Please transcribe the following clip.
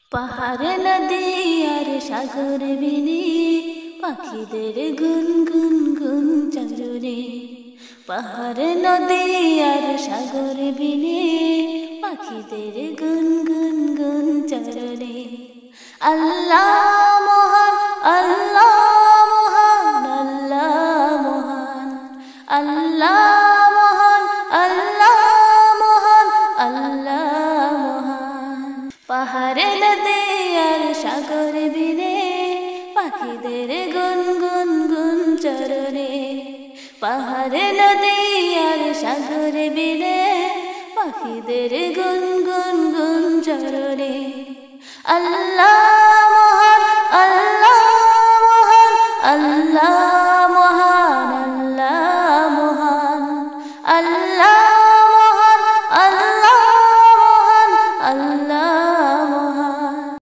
পাহাড় নদী আর সাগর বিনে পাখিদের গুনগুন গুন চরণে। পাহাড় নদী আর সাগর বিনে পাখিদের গুনগুন গুন চরণে। আল্লাহ মহান, আল্লাহ মহান, আল্লাহ মহান, আল্লাহ মহান, আল্লাহ মহান, আল্লাহ মহান। পাহাড় নদী আর সাগর বিনে পাখিদের গুনগুন গুন চরণে। পাহাড় নদী আর সাগর বিনে পাখিদের গুনগুন গুন চরণে। আল্লাহ